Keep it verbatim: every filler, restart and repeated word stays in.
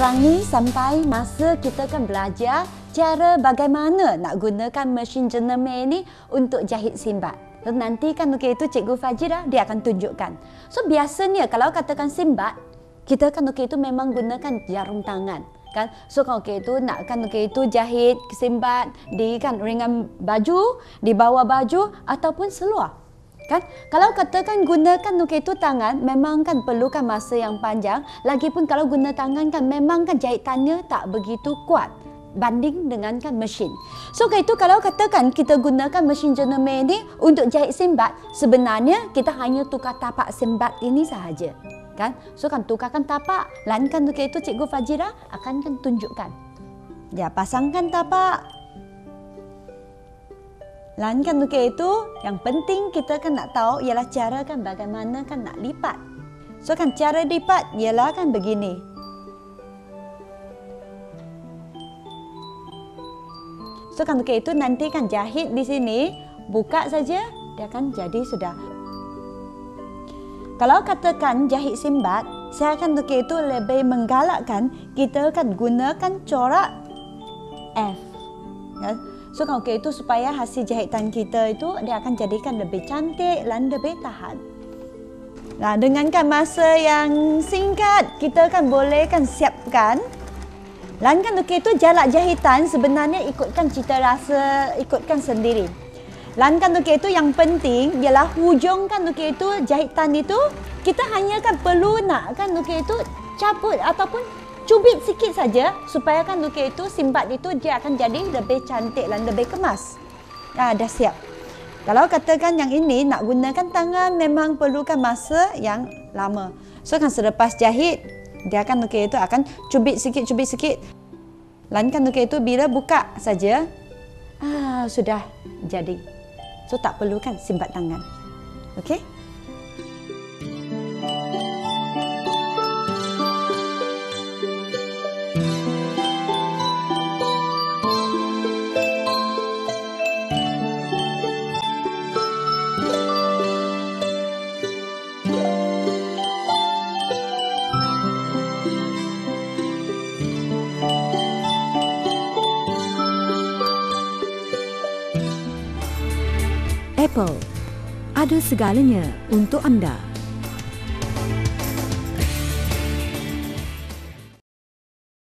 sekarang ni sampai masa kita kan belajar cara bagaimana nak gunakan mesin jenama ni untuk jahit simbat. So, nanti kan okey itu Cikgu Fajira dia akan tunjukkan. So biasanya kalau katakan simbat, kita kan okey itu memang gunakan jarum tangan. Kan? So kalau okey itu nak kan okey itu jahit simbat di kan ringan baju, di bawah baju ataupun seluar. Kan? Kalau katakan gunakan okey itu tangan, memang kan perlukan masa yang panjang. Lagipun kalau guna tangan kan memang kan jahitannya tak begitu kuat banding dengan kan mesin. So itu kalau katakan kita gunakan mesin jenama ini untuk jahit simbat, sebenarnya kita hanya tukar tapak simbat ini sahaja. Kan? So kan tukarkan tapak, lain kan okey itu Cikgu Fajira akan kan tunjukkan. Ya, pasangkan tapak. Lain kan okey itu yang penting kita kan nak tahu ialah cara kan bagaimana kan nak lipat. So kan cara lipat ialah kan begini. So kan okey itu nanti kan jahit di sini, buka saja dia akan jadi sudah. Kalau katakan jahit simbat, saya akan okey itu lebih menggalakkan kita kan gunakan corak F. Ya. So kan okey itu supaya hasil jahitan kita itu dia akan jadikan lebih cantik dan lebih tahan. Nah, dengan kan masa yang singkat, kita kan boleh kan siapkan. Dan kan okey itu jarak jahitan sebenarnya ikutkan cita rasa, ikutkan sendiri. Dan kan okey itu yang penting ialah hujung kan okey itu jahitan itu kita hanya kan perlu nak kan okey itu cabut ataupun cubit sikit saja supaya kan okey itu simbat itu dia akan jadi lebih cantik dan lebih kemas. Ah, dah siap. Kalau katakan yang ini nak gunakan tangan memang perlukan masa yang lama. So kan selepas jahit dia akan okey itu akan cubit sikit cubit sikit. Lain kan okey itu bila buka saja ah sudah jadi. So tak perlukan simbat tangan. Okey? Apple, ada segalanya untuk anda.